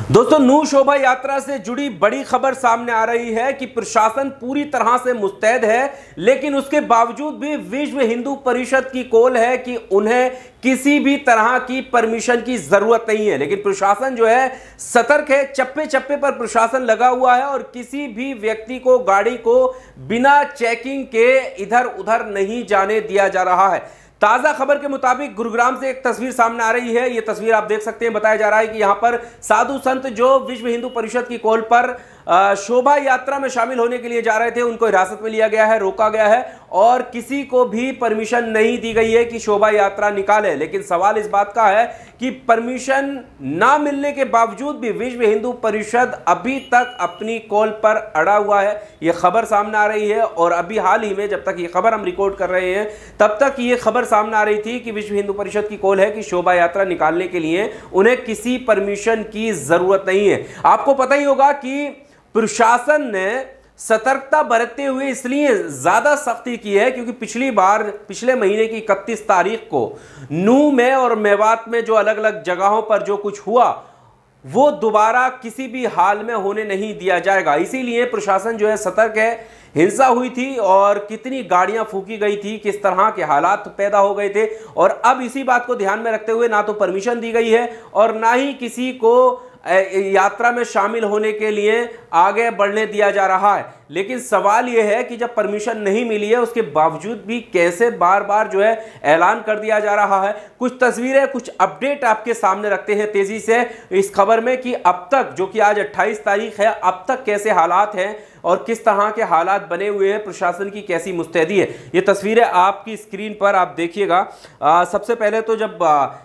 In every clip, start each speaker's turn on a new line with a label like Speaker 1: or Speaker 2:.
Speaker 1: दोस्तों, नू शोभा यात्रा से जुड़ी बड़ी खबर सामने आ रही है कि प्रशासन पूरी तरह से मुस्तैद है, लेकिन उसके बावजूद भी विश्व हिंदू परिषद की कॉल है कि उन्हें किसी भी तरह की परमिशन की जरूरत नहीं है। लेकिन प्रशासन जो है सतर्क है, चप्पे चप्पे पर प्रशासन लगा हुआ है और किसी भी व्यक्ति को, गाड़ी को बिना चेकिंग के इधर उधर नहीं जाने दिया जा रहा है। ताजा खबर के मुताबिक गुरुग्राम से एक तस्वीर सामने आ रही है। यह तस्वीर आप देख सकते हैं। बताया जा रहा है कि यहां पर साधु संत जो विश्व हिंदू परिषद की कॉल पर शोभा यात्रा में शामिल होने के लिए जा रहे थे, उनको हिरासत में लिया गया है, रोका गया है और किसी को भी परमिशन नहीं दी गई है कि शोभा यात्रा निकाले। लेकिन सवाल इस बात का है कि परमिशन ना मिलने के बावजूद भी विश्व हिंदू परिषद अभी तक अपनी कॉल पर अड़ा हुआ है। यह खबर सामने आ रही है और अभी हाल ही में, जब तक ये खबर हम रिकॉर्ड कर रहे हैं, तब तक ये खबर सामने आ रही थी कि विश्व हिंदू परिषद की कॉल है कि शोभा यात्रा निकालने के लिए उन्हें किसी परमिशन की जरूरत नहीं है। आपको पता ही होगा कि प्रशासन ने सतर्कता बरतते हुए इसलिए ज्यादा सख्ती की है क्योंकि पिछले महीने की 31 तारीख को नू में और मेवात में जो अलग अलग जगहों पर जो कुछ हुआ वो दोबारा किसी भी हाल में होने नहीं दिया जाएगा। इसीलिए प्रशासन जो है सतर्क है। हिंसा हुई थी और कितनी गाड़ियां फूकी गई थी, किस तरह के हालात पैदा हो गए थे, और अब इसी बात को ध्यान में रखते हुए ना तो परमिशन दी गई है और ना ही किसी को यात्रा में शामिल होने के लिए आगे बढ़ने दिया जा रहा है। लेकिन सवाल यह है कि जब परमिशन नहीं मिली है उसके बावजूद भी कैसे बार बार जो है ऐलान कर दिया जा रहा है। कुछ तस्वीरें, कुछ अपडेट आपके सामने रखते हैं तेजी से इस खबर में कि अब तक, जो कि आज 28 तारीख है, अब तक कैसे हालात हैं और किस तरह के हालात बने हुए हैं, प्रशासन की कैसी मुस्तैदी है। ये तस्वीरें आपकी स्क्रीन पर आप देखिएगा। सबसे पहले तो जब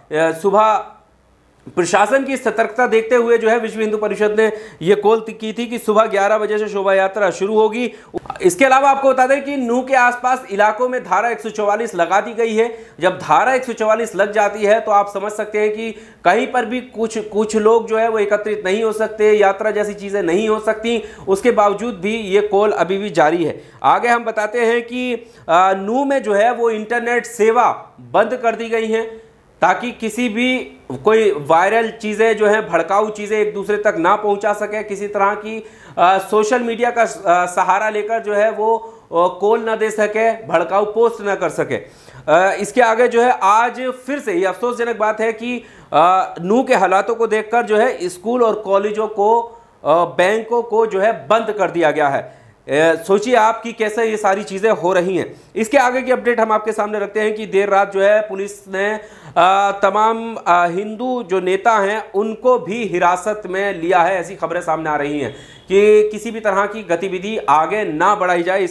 Speaker 1: सुबह प्रशासन की सतर्कता देखते हुए जो है विश्व हिंदू परिषद ने यह कॉल की थी कि सुबह 11 बजे से शोभा यात्रा शुरू होगी। इसके अलावा आपको बता दें कि नू के आसपास इलाकों में धारा 144 लगा दी गई है। जब धारा 144 लग जाती है तो आप समझ सकते हैं कि कहीं पर भी कुछ लोग जो है वो एकत्रित नहीं हो सकते, यात्रा जैसी चीजें नहीं हो सकती। उसके बावजूद भी ये कॉल अभी भी जारी है। आगे हम बताते हैं कि नू में जो है वो इंटरनेट सेवा बंद कर दी गई है ताकि किसी भी कोई वायरल चीज़ें जो हैं, भड़काऊ चीज़ें एक दूसरे तक ना पहुंचा सके, किसी तरह की सोशल मीडिया का सहारा लेकर जो है वो कॉल ना दे सके, भड़काऊ पोस्ट ना कर सके। इसके आगे जो है आज फिर से ये अफसोसजनक बात है कि नू के हालातों को देखकर जो है स्कूल और कॉलेजों को, बैंकों को जो है बंद कर दिया गया है। सोचिए आप कि कैसे ये सारी चीज़ें हो रही हैं। इसके आगे की अपडेट हम आपके सामने रखते हैं कि देर रात जो है पुलिस ने तमाम हिंदू जो नेता हैं उनको भी हिरासत में लिया है। ऐसी खबरें सामने आ रही हैं कि किसी भी तरह की गतिविधि आगे ना बढ़ाई जाए,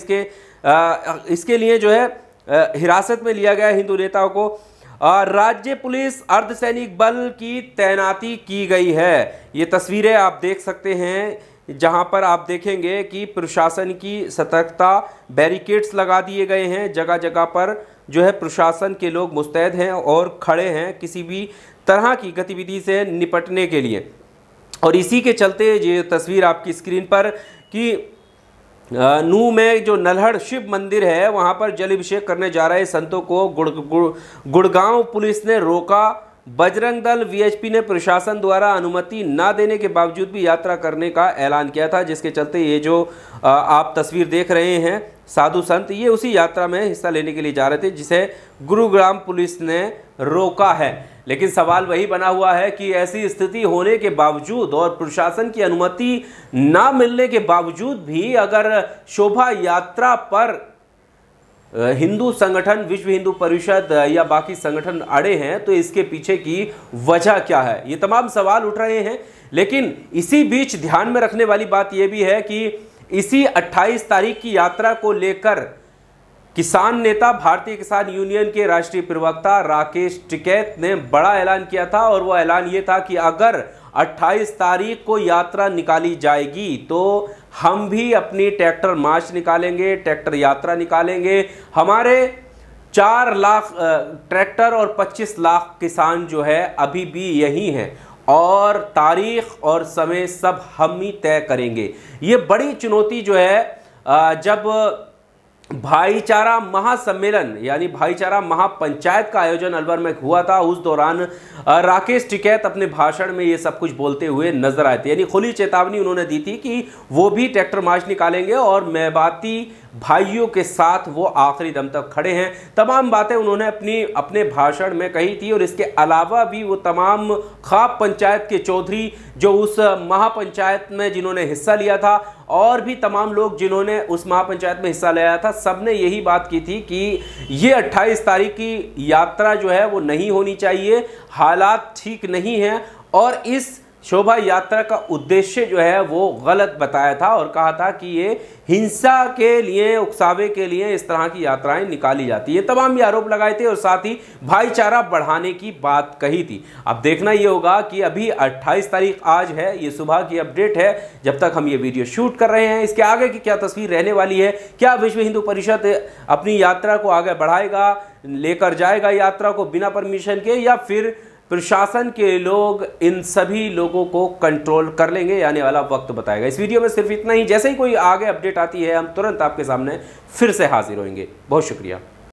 Speaker 1: इसके लिए जो है हिरासत में लिया गया हिंदू नेताओं को। राज्य पुलिस अर्धसैनिक बल की तैनाती की गई है। ये तस्वीरें आप देख सकते हैं जहां पर आप देखेंगे कि प्रशासन की सतर्कता, बैरिकेड्स लगा दिए गए हैं। जगह जगह पर जो है प्रशासन के लोग मुस्तैद हैं और खड़े हैं किसी भी तरह की गतिविधि से निपटने के लिए। और इसी के चलते ये तस्वीर आपकी स्क्रीन पर कि नू में जो नल्हड़ शिव मंदिर है वहां पर जल अभिषेक करने जा रहे संतों को गुड़गांव पुलिस ने रोका। बजरंग दल वीएचपी ने प्रशासन द्वारा अनुमति ना देने के बावजूद भी यात्रा करने का ऐलान किया था, जिसके चलते ये जो आप तस्वीर देख रहे हैं साधु संत, ये उसी यात्रा में हिस्सा लेने के लिए जा रहे थे जिसे गुरुग्राम पुलिस ने रोका है। लेकिन सवाल वही बना हुआ है कि ऐसी स्थिति होने के बावजूद और प्रशासन की अनुमति ना मिलने के बावजूद भी अगर शोभा यात्रा पर हिंदू संगठन, विश्व हिंदू परिषद या बाकी संगठन अड़े हैं तो इसके पीछे की वजह क्या है, ये तमाम सवाल उठ रहे हैं। लेकिन इसी बीच ध्यान में रखने वाली बात यह भी है कि इसी 28 तारीख की यात्रा को लेकर किसान नेता, भारतीय किसान यूनियन के राष्ट्रीय प्रवक्ता राकेश टिकैत ने बड़ा ऐलान किया था और वो ऐलान ये था कि अगर 28 तारीख को यात्रा निकाली जाएगी तो हम भी अपनी ट्रैक्टर मार्च निकालेंगे, ट्रैक्टर यात्रा निकालेंगे। हमारे 4 लाख ट्रैक्टर और 25 लाख किसान जो है अभी भी यही हैं और तारीख और समय सब हम ही तय करेंगे। ये बड़ी चुनौती जो है जब भाईचारा महासम्मेलन यानी भाईचारा महापंचायत का आयोजन अलवर में हुआ था। उस दौरान राकेश टिकैत अपने भाषण में ये सब कुछ बोलते हुए नजर आए थे, यानी खुली चेतावनी उन्होंने दी थी कि वो भी ट्रैक्टर मार्च निकालेंगे और मेवाती भाइयों के साथ वो आखिरी दम तक खड़े हैं। तमाम बातें उन्होंने अपने भाषण में कही थी और इसके अलावा भी वो तमाम खाप पंचायत के चौधरी जो उस महापंचायत में जिन्होंने हिस्सा लिया था और भी तमाम लोग जिन्होंने उस महापंचायत में हिस्सा लिया था, सबने यही बात की थी कि ये 28 तारीख की यात्रा जो है वो नहीं होनी चाहिए, हालात ठीक नहीं हैं और इस शोभा यात्रा का उद्देश्य जो है वो गलत बताया था और कहा था कि ये हिंसा के लिए, उकसावे के लिए इस तरह की यात्राएं निकाली जाती है। तमाम ये आरोप लगाए थे और साथ ही भाईचारा बढ़ाने की बात कही थी। अब देखना ये होगा कि अभी 28 तारीख आज है, ये सुबह की अपडेट है जब तक हम ये वीडियो शूट कर रहे हैं। इसके आगे की क्या तस्वीर रहने वाली है, क्या विश्व हिंदू परिषद अपनी यात्रा को आगे बढ़ाएगा, लेकर जाएगा यात्रा को बिना परमिशन के, या फिर प्रशासन के लोग इन सभी लोगों को कंट्रोल कर लेंगे, आने वाला वक्त बताएगा। इस वीडियो में सिर्फ इतना ही। जैसे ही कोई आगे अपडेट आती है हम तुरंत आपके सामने फिर से हाजिर होंगे। बहुत शुक्रिया।